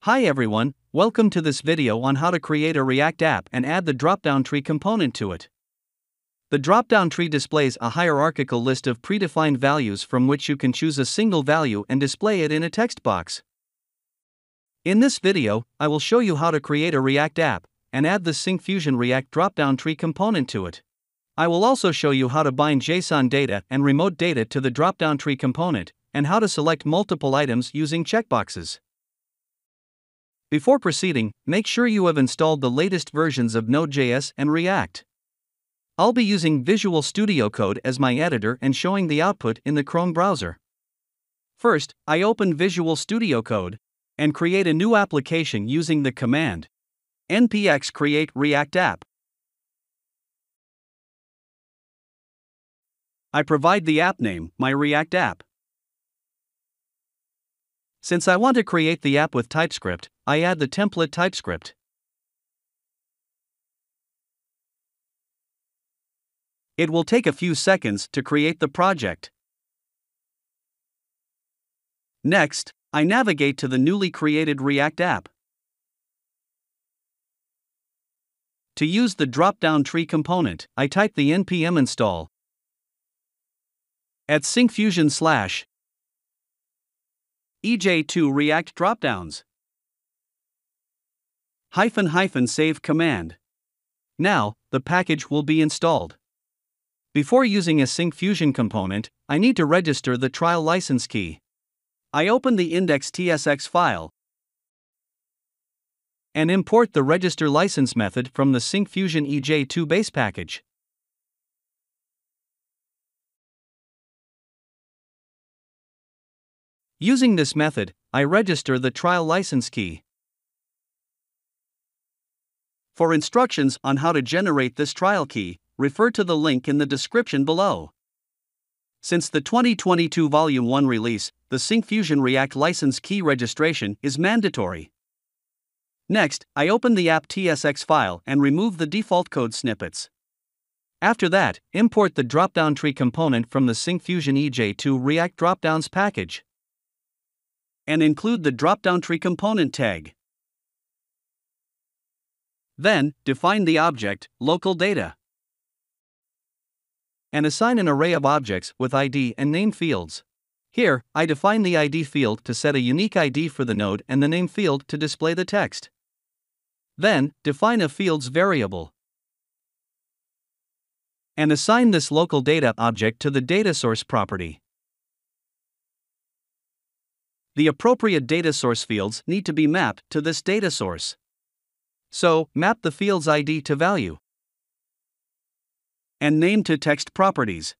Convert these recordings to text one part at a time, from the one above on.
Hi everyone, welcome to this video on how to create a React app and add the dropdown tree component to it. The dropdown tree displays a hierarchical list of predefined values from which you can choose a single value and display it in a text box. In this video, I will show you how to create a React app and add the Syncfusion React Dropdown Tree component to it. I will also show you how to bind JSON data and remote data to the dropdown tree component and how to select multiple items using checkboxes. Before proceeding, make sure you have installed the latest versions of Node.js and React. I'll be using Visual Studio Code as my editor and showing the output in the Chrome browser. First, I open Visual Studio Code and create a new application using the command npx create React app. I provide the app name, my React app. Since I want to create the app with TypeScript, I add the template TypeScript. It will take a few seconds to create the project. Next, I navigate to the newly created React app. To use the dropdown tree component, I type the npm install at Syncfusion /ej2 React Dropdowns -- save command. Now, the package will be installed. Before using a Syncfusion component, I need to register the trial license key. I open the index.tsx file and import the register license method from the Syncfusion ej2 base package. Using this method, I register the trial license key. For instructions on how to generate this trial key, refer to the link in the description below. Since the 2022 Volume 1 release, the Syncfusion React license key registration is mandatory. Next, I open the app.tsx file and remove the default code snippets. After that, import the dropdown tree component from the Syncfusion ej2 React Dropdowns package and include the dropdown tree component tag. Then, define the object, local data, and assign an array of objects with ID and name fields. Here, I define the ID field to set a unique ID for the node and the name field to display the text. Then, define a fields variable and assign this local data object to the data source property. The appropriate data source fields need to be mapped to this data source. So, map the field's ID to value and name to text properties.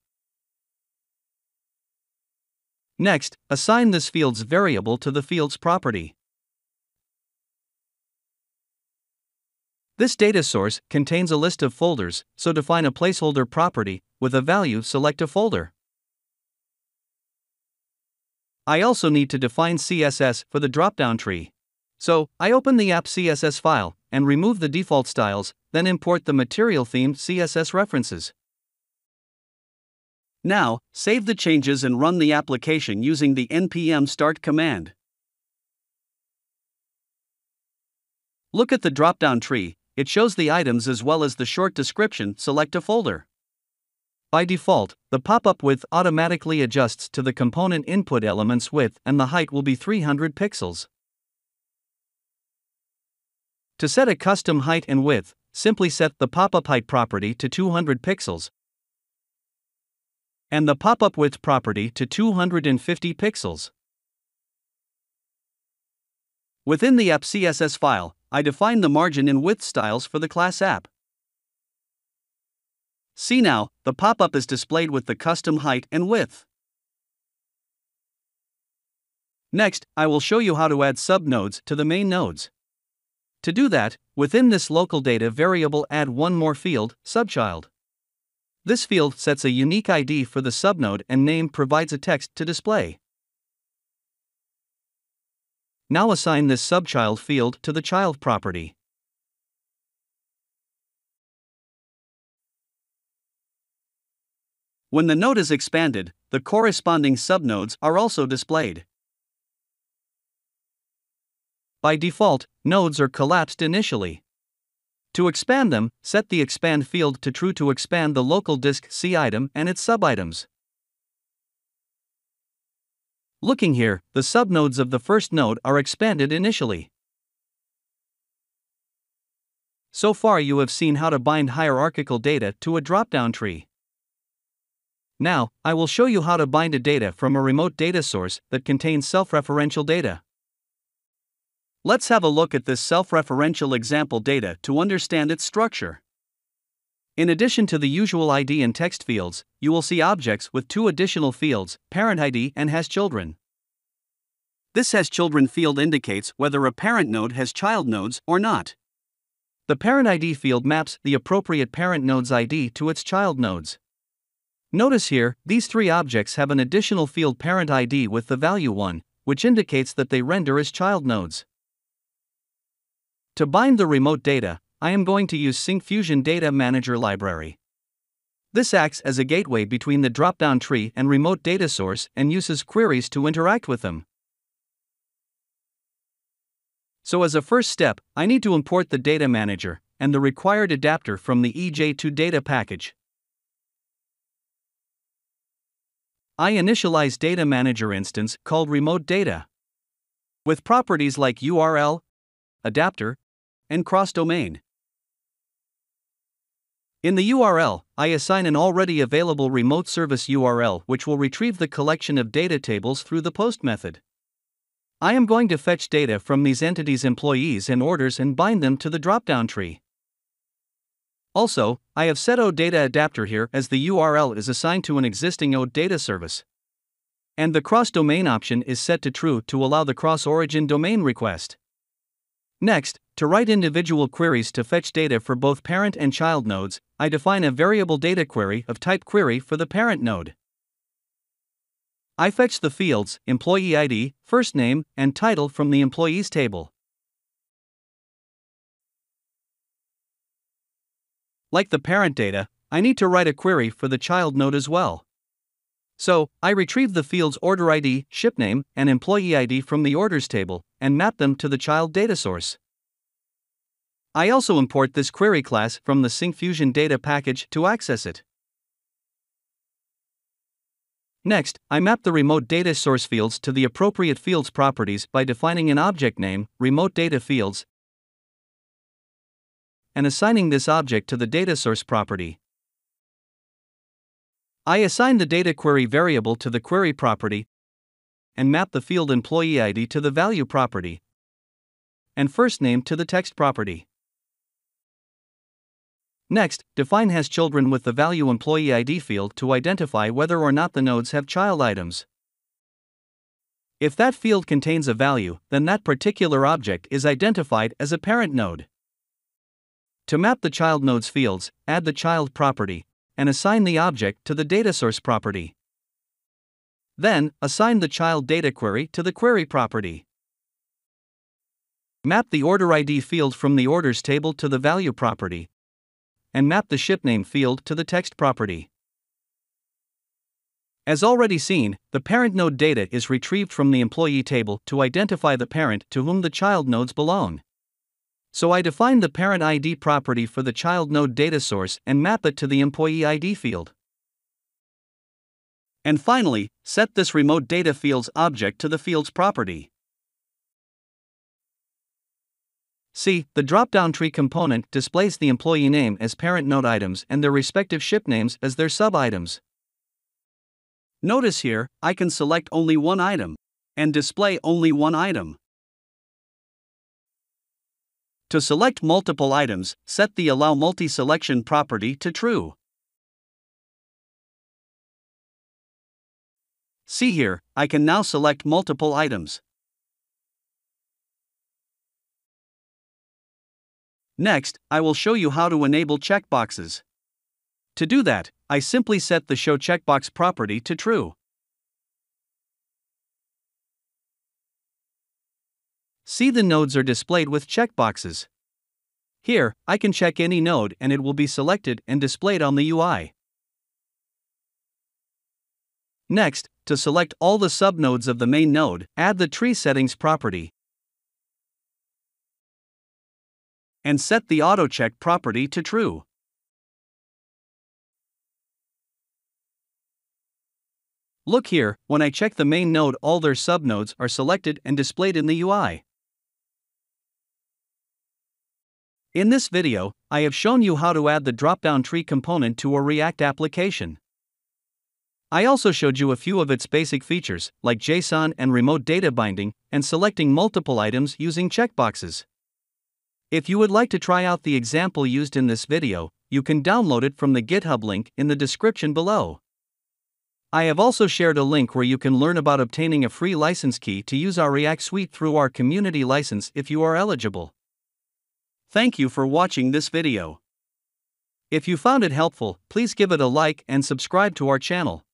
Next, assign this field's variable to the field's property. This data source contains a list of folders, so define a placeholder property. With a value, select a folder. I also need to define CSS for the dropdown tree. So, I open the app CSS file and remove the default styles, then import the material-themed CSS references. Now, save the changes and run the application using the npm start command. Look at the dropdown tree, it shows the items as well as the short description. Select a folder. By default, the pop-up width automatically adjusts to the component input element's width and the height will be 300 pixels. To set a custom height and width, simply set the pop-up height property to 200 pixels and the pop-up width property to 250 pixels. Within the app CSS file, I define the margin and width styles for the class app. See now, the pop-up is displayed with the custom height and width. Next, I will show you how to add subnodes to the main nodes. To do that, within this local data variable add one more field, subchild. This field sets a unique ID for the subnode and name provides a text to display. Now assign this subchild field to the child property. When the node is expanded, the corresponding subnodes are also displayed. By default, nodes are collapsed initially. To expand them, set the expand field to true to expand the local disk C item and its subitems. Looking here, the subnodes of the first node are expanded initially. So far you have seen how to bind hierarchical data to a dropdown tree. Now, I will show you how to bind a data from a remote data source that contains self-referential data. Let's have a look at this self-referential example data to understand its structure. In addition to the usual ID and text fields, you will see objects with two additional fields, parent ID and hasChildren. This hasChildren field indicates whether a parent node has child nodes or not. The parent ID field maps the appropriate parent node's ID to its child nodes. Notice here, these three objects have an additional field parent ID with the value 1, which indicates that they render as child nodes. To bind the remote data, I am going to use Syncfusion Data Manager library. This acts as a gateway between the dropdown tree and remote data source and uses queries to interact with them. So as a first step, I need to import the data manager and the required adapter from the EJ2Data package. I initialize data manager instance called remote data with properties like URL, adapter, and cross-domain. In the URL, I assign an already available remote service URL which will retrieve the collection of data tables through the post method. I am going to fetch data from these entities' employees and orders and bind them to the dropdown tree. Also, I have set OData adapter here as the URL is assigned to an existing OData service. And the cross-domain option is set to true to allow the cross-origin domain request. Next, to write individual queries to fetch data for both parent and child nodes, I define a variable data query of type query for the parent node. I fetch the fields employee ID, first name, and title from the employees table. Like the parent data, I need to write a query for the child node as well. So, I retrieve the fields order ID, ship name, and employee ID from the orders table, and map them to the child data source. I also import this query class from the Syncfusion data package to access it. Next, I map the remote data source fields to the appropriate fields properties by defining an object name, remote data fields, and assigning this object to the data source property. I assign the data query variable to the query property and map the field employee ID to the value property and first name to the text property. Next, define hasChildren with the value employee ID field to identify whether or not the nodes have child items. If that field contains a value, then that particular object is identified as a parent node. To map the child nodes fields, add the child property and assign the object to the data source property. Then, assign the child data query to the query property. Map the order ID field from the orders table to the value property, and map the ship name field to the text property. As already seen, the parent node data is retrieved from the employee table to identify the parent to whom the child nodes belong. So I define the parent ID property for the child node data source and map it to the employee ID field. And finally, set this remote data fields object to the fields property. See, the dropdown tree component displays the employee name as parent node items and their respective ship names as their sub-items. Notice here, I can select only one item and display only one item. To select multiple items, set the Allow Multi-Selection property to true. See here, I can now select multiple items. Next, I will show you how to enable checkboxes. To do that, I simply set the Show Checkbox property to true. See, the nodes are displayed with checkboxes. Here, I can check any node and it will be selected and displayed on the UI. Next, to select all the subnodes of the main node, add the Tree Settings property. and set the AutoCheck property to true. Look here, when I check the main node, all their subnodes are selected and displayed in the UI. In this video, I have shown you how to add the dropdown tree component to a React application. I also showed you a few of its basic features, like JSON and remote data binding, and selecting multiple items using checkboxes. If you would like to try out the example used in this video, you can download it from the GitHub link in the description below. I have also shared a link where you can learn about obtaining a free license key to use our React suite through our community license if you are eligible. Thank you for watching this video. If you found it helpful, please give it a like and subscribe to our channel.